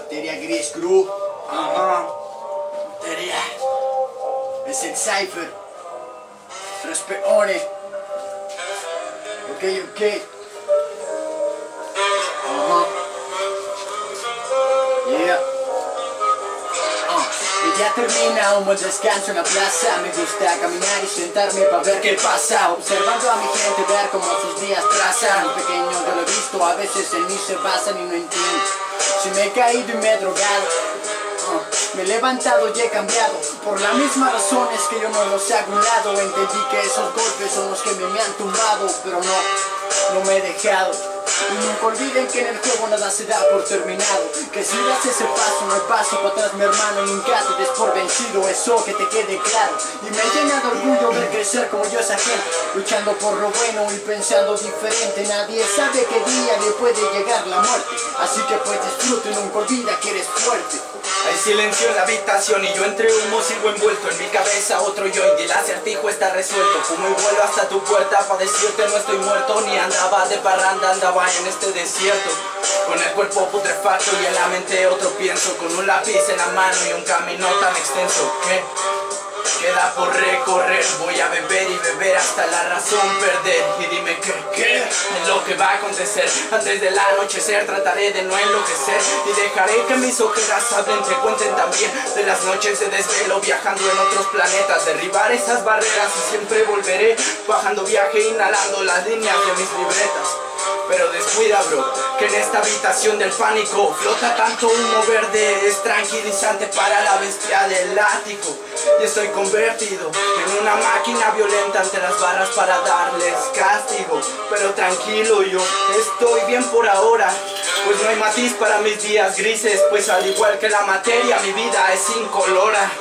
Materia gris, crew. Ajá. Materia. Es el Cypher. 3 peones. Ok. Ajá. Yeah. Y ya termina un buen descanso en la plaza. Me gusta caminar y sentarme para ver qué pasa. Observando a mi gente, ver cómo sus días trazan. Un pequeño yo lo he visto, a veces en mí se basan y no entiendo. Si me he caído y me he drogado, me he levantado y he cambiado. Por la misma razón es que yo no los hago a un lado. Entendí que esos golpes son los que me han tumbado, pero no me he dejado. Y nunca olviden que en el juego nada se da por terminado. Que si das ese paso no hay paso para atrás, mi hermano. Nunca te des por vencido, eso que te quede claro. Y me llena de orgullo ver crecer como yo esa gente, luchando por lo bueno y pensando diferente. Nadie sabe qué día le puede llegar la muerte, así que pues disfrute, nunca olvida que eres fuerte. Hay silencio en la habitación y yo entre humo sigo envuelto. En mi cabeza otro yo y el acertijo está resuelto. Fumo y vuelo hasta tu puerta para decirte no estoy muerto. Ni andaba de parranda, andaba en este desierto, con el cuerpo putrefacto y en la mente otro pienso. Con un lápiz en la mano y un camino tan extenso que queda por recorrer. Voy a beber y beber hasta la razón perder. Y dime qué es lo que va a acontecer. Antes del anochecer trataré de no enloquecer y dejaré que mis ojeras hablen, te cuenten también de las noches de desvelo, viajando en otros planetas, derribar esas barreras y siempre volveré bajando viaje, inhalando las líneas de mis libretas. Pero descuida, bro, que en esta habitación del pánico flota tanto humo verde. Es tranquilizante para la bestia del ático. Y estoy convertido en una máquina violenta ante las barras para darles castigo. Pero tranquilo, yo estoy bien por ahora, pues no hay matiz para mis días grises. Pues al igual que la materia, mi vida es incolora.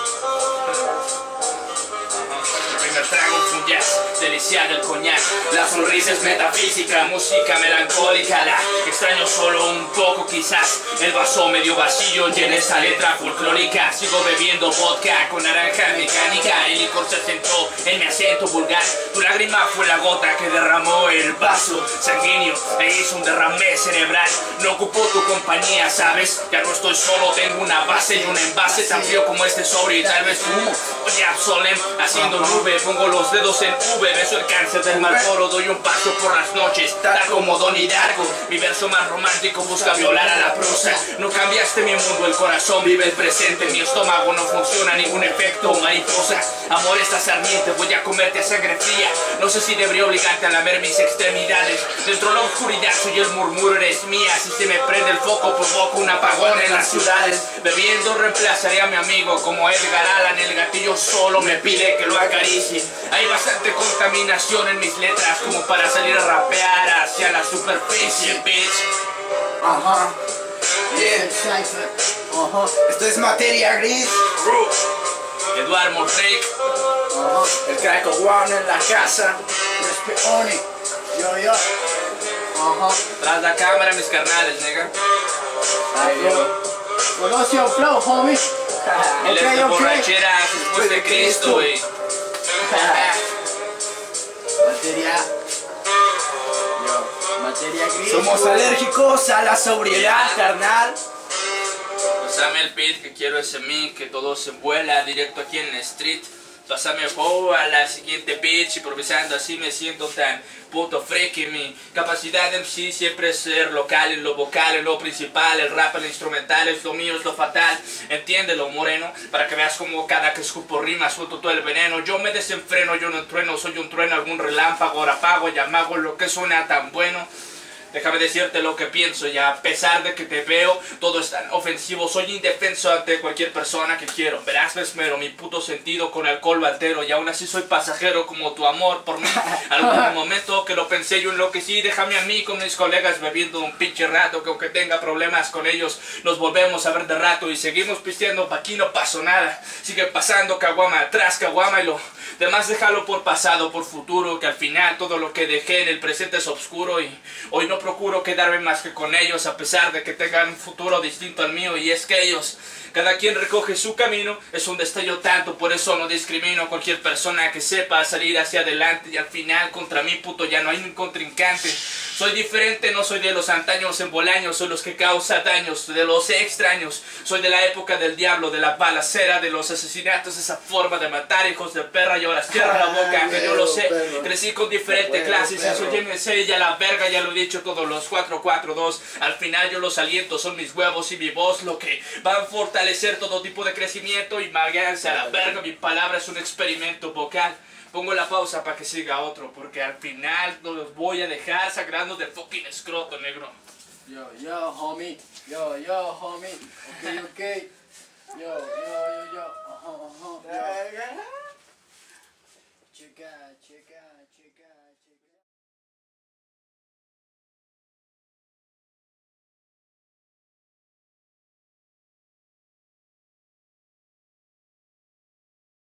Trago un jazz, deliciado el coñac. La sonrisa es metafísica, música melancólica. La extraño solo un poco quizás. El vaso medio vacío llena esa letra folclórica. Sigo bebiendo vodka con naranja mecánica. El licor se sentó en mi acento vulgar. Tu lágrima fue la gota que derramó el vaso sanguíneo e hizo un derrame cerebral. No ocupo tu compañía, ¿sabes? Ya no estoy solo, tengo una base y un envase tan frío como este sobre y tal vez humo. Oye, Absolem, haciendo nube. Pongo los dedos en V, beso el cáncer del Marlboro. Doy un paso por las noches, tal como Don Hidalgo. Mi verso más romántico busca violar a la prosa. No cambiaste mi mundo, el corazón vive el presente. Mi estómago no funciona, ningún efecto mariposa. Amor, estás ardiente, voy a comerte a sangre fría. No sé si debería obligarte a lamer mis extremidades. Dentro de la oscuridad soy el murmuro, eres mía. Si se me prende el foco, provoco un apagón en las ciudades. Bebiendo reemplazaré a mi amigo como Edgar Allan. El gatillo solo me pide que lo acaricie. Hay bastante contaminación en mis letras como para salir a rapear hacia la superficie, bitch. Ajá. Yeah, Cypher. Ajá. Esto es materia gris. Eduardo Morrick. Ajá. El crack one en la casa. 3 peones. Yo. Ajá. Tras la cámara, mis carnales, nigga. Conoce un flow, homie. Y les de borrachera después de Cristo, wey. Materia gris. Somos alérgicos a la sobriedad, carnal. Pásame el beat, que quiero ese mic, que todo se vuela directo aquí en la street. Pásame a la siguiente bitch, improvisando así me siento tan puto freaky. Mi capacidad de MC siempre es ser local en lo vocal, en lo principal. El rap, el instrumental, es lo mío, es lo fatal. Entiéndelo, moreno, para que veas como cada que escupo rima suelto todo el veneno. Yo me desenfreno, yo no entreno, soy un trueno, algún relámpago, ahora apago y amago lo que suena tan bueno. Déjame decirte lo que pienso y a pesar de que te veo todo es tan ofensivo, soy indefenso ante cualquier persona que quiero. Verás, me esmero mi puto sentido con alcohol lo altero y aún así soy pasajero como tu amor por mí. Algún momento que lo pensé yo enloquecí, déjame a mí con mis colegas bebiendo un pinche rato, que aunque tenga problemas con ellos nos volvemos a ver de rato y seguimos pisteando, pa' aquí no pasó nada. Sigue pasando caguama tras caguama y lo demás déjalo por pasado, por futuro, que al final todo lo que dejé en el presente es oscuro y hoy no procuro quedarme más que con ellos a pesar de que tengan un futuro distinto al mío. Y es que ellos, cada quien recoge su camino, es un destello tanto, por eso no discrimino a cualquier persona que sepa salir hacia adelante y al final contra mí puto ya no hay un contrincante. Soy diferente, no soy de los antaños en Bolaños, soy los que causan daños, de los extraños. Soy de la época del diablo, de la balacera, de los asesinatos, esa forma de matar hijos de perra y ahora cierra la boca, que yo lo sé. Crecí con diferentes clases, eso ya me sé, ya la verga, ya lo he dicho todos los 4-4-2. Al final yo los aliento, son mis huevos y mi voz lo que van a fortalecer todo tipo de crecimiento y váyanse a la verga, mi palabra es un experimento vocal. Pongo la pausa para que siga otro, porque al final los voy a dejar sangrando de fucking escroto, negro. Yo, homie. Yo, homie. Ok. Yo,